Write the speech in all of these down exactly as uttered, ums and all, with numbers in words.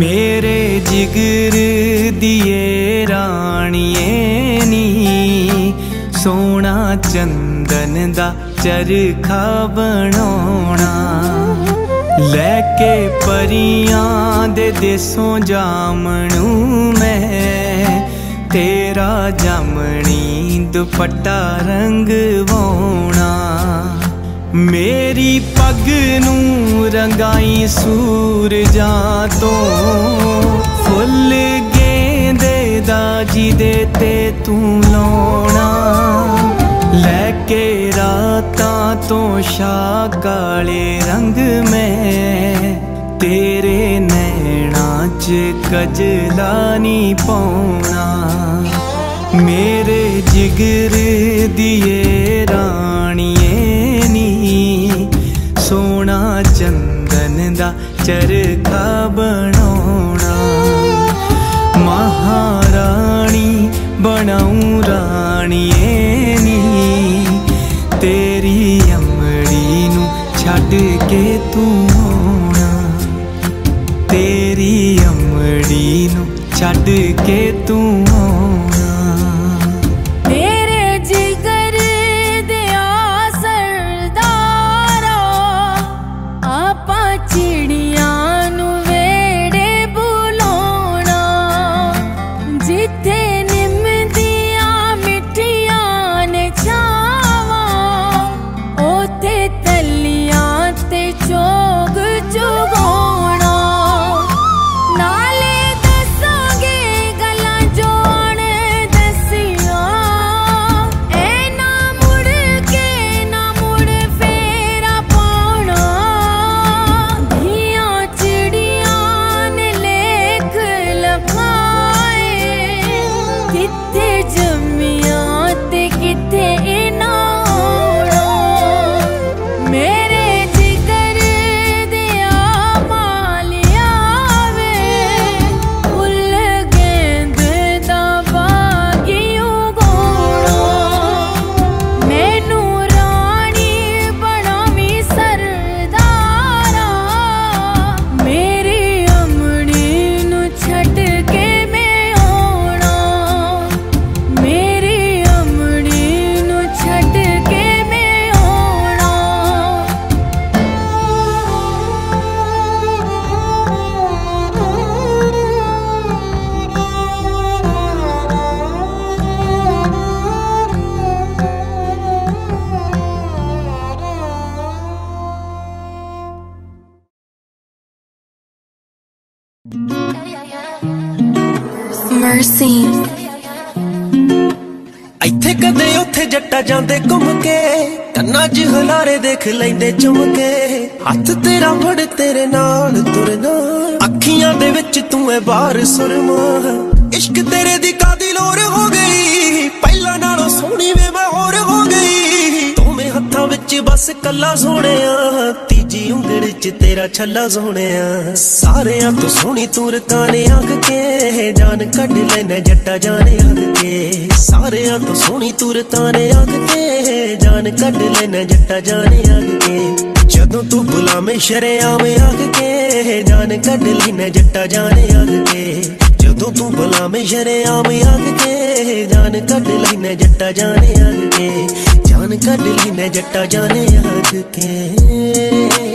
मेरे जिगर दिए राणिए नी सोना चंदन दा चरखा बनाना लैके परियां दे देसों जामनू मैं तेरा जामनी दुपट्टा रंगवाना मेरी पग नू रंगाई सूरजां तो फुल गेंदे दा जिदे ते तू लाउणा लैके रातां तो शाह काले रंग में तेरे नैना च कजला नी पाउणा मेरे जिगर दिए राणिए नी सोना चंदन दा चरखा बनाउणा महारानी बनाऊं राणिए नी तेरी अमड़ी नू छड्ड के तू आउणा तेरी अमड़ी नू छड्ड के तू आउणा Mercy ਇੱਥੇ ਕਦੇ ਉੱਥੇ ਜੱਟਾ ਜਾਂਦੇ ਘੁੰਮ ਕੇ ਕੰਨਾਂ 'ਚ ਹਲਾਰੇ ਦੇਖ ਲੈਂਦੇ ਚੁੰਮ ਕੇ ਹੱਥ ਤੇਰਾ ਫੜ ਤੇਰੇ ਨਾਲ ਤੁਰਨਾ ਅੱਖੀਆਂ ਦੇ ਵਿੱਚ ਤੂੰ ਐ ਬਾਹਰ ਸੁਰਮਾ ਇਸ਼ਕ ਤੇਰੇ ਦੀ ਕਾਦੀ ਲੋਰ ਹੋ ਗਈ ਪਹਿਲਾਂ ਨਾਲੋਂ ਸੋਹਣੀ ਵੇ ਮੈਂ ਹੋਰ ਹੋ ਗਈ ਦੋਵੇਂ ਹੱਥਾਂ ਵਿੱਚ ਬਸ ਕੱਲਾ ਸੋਹਣਿਆ ਤੀਜੀ ਉਂਗਲ 'ਚ ਤੇਰਾ ਛੱਲਾ ਸੋਹਣਿਆ ਸਾਰਿਆਂ ਤੋਂ ਸੋਹਣੀ ਤੂੰ ਰਕਾਨੇ ਅੱਗ ਕੇ ਜਾਨ ਕੱਢ ਲੈਣਾ ਜੱਟਾ ਜਾਣੇ ਅੱਗ ਕੇ ਸਾਰਿਆਂ ਤੋਂ ਸੋਹਣੀ ਤੂੰ ਰਕਾਨੇ ਅੱਗ ਕੇ ਜਾਨ ਕੱਢ ਲੈਣਾ ਜੱਟਾ ਜਾਣੇ ਅੱਗ ਕੇ ਜਦੋਂ ਤੂੰ ਬੁਲਾਵੇਂ ਸ਼ਰੇਆਮ ਅੱਗ ਕੇ ਜਾਨ ਕੱਢ ਲੈਣਾ ਜੱਟਾ ਜਾਣੇ ਅੱਗ ਕੇ ਜਦੋਂ ਤੂੰ ਬੁਲਾਵੇਂ ਸ਼ਰੇਆਮ ਅੱਗ ਕੇ ਜਾਨ ਕੱਢ ਲੈਣਾ ਜੱਟਾ ਜਾਣੇ ਅੱਗ ਕੇ ਜਾਨ ਕੱਢ ਲੈਣਾ ਜੱਟਾ ਜਾਣੇ ਅੱਗ ਕੇ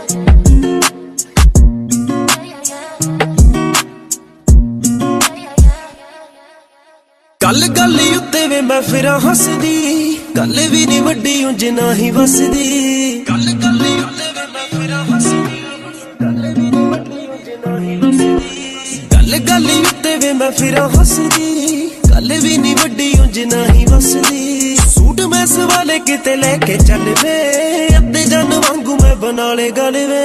ਗੱਲ ਗੱਲ ਉੱਤੇ ਵੇ ਮੈਂ ਫਿਰਾਂ ਹੱਸਦੀ ਗੱਲ ਵੀ ਨੀ ਵੱਡੀ ਉਂਝ ਨਾ ਹੀ ਵਸਦੀ ਗੱਲ ਗੱਲ ਉੱਤੇ ਵੇ ਮੈਂ ਫਿਰਾਂ ਹੱਸਦੀ ਗੱਲ ਵੀ ਨੀ ਵੱਡੀ ਉਂਝ ਨਾ ਹੀ ਵਸਦੀ ਗੱਲ ਗੱਲ ਉੱਤੇ ਵੇ ਮੈਂ ਫਿਰਾਂ ਹੱਸਦੀ ਗੱਲ ਵੀ ਨੀ ਵੱਡੀ ਉਂਝ ਨਾ ਹੀ ਵਸਦੀ ਸੂਟ ਮੈਂ ਸਵਾਲੇ ਕਿਤੇ ਲੈ ਕੇ ਚੱਲ ਵੇ ਅੱਧੇ ਜਨ ਵਾਂਗੂ ਮੈਂ ਬਣਾ ਲੇ ਗੱਲ ਵੇ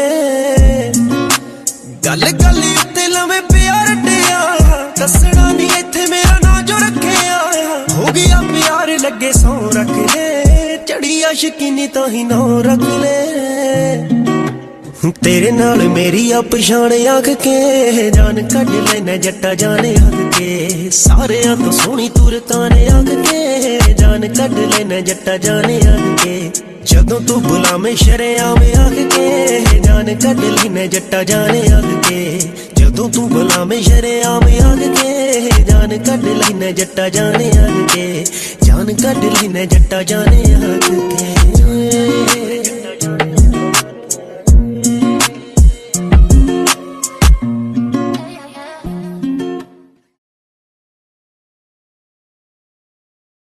ਗੱਲ ਗੱਲ ਉੱਤੇ ਲਵੇਂ ਪਿਆਰ ਰੱਟਿਆ ਦੱਸਣਾ ਨੀ ਇੱਥੇ ਮੇਰਾ ਨਾਂ ਜੋ ਰੱਖਿਆ ਹੋ ਗਿਆ ਪਿਆਰ ਲੱਗੇ ਸੌ ਰੱਖ ਲੈ ਚੜੀ ਆਸ਼ਕੀ ਨੀ ਤਾਂ ਹੀ ਨਾਂ ਰੱਖ ਲੈ तेरे नाल मेरी आ पछाण आख के जान कढ लेना जट्टा जाने आख के सारियां तो सोहनी तू रताने आख के जान कढ लेना जट्टा जाने आख के जदों तू बुलावे शरेआम आख के जान कढ लेना जट्टा जाने आख के जदों तू बुलावे शरेआम आख के जान कढ लेना जट्टा जाने आख के जान कढ लेना जट्टा जाने आख के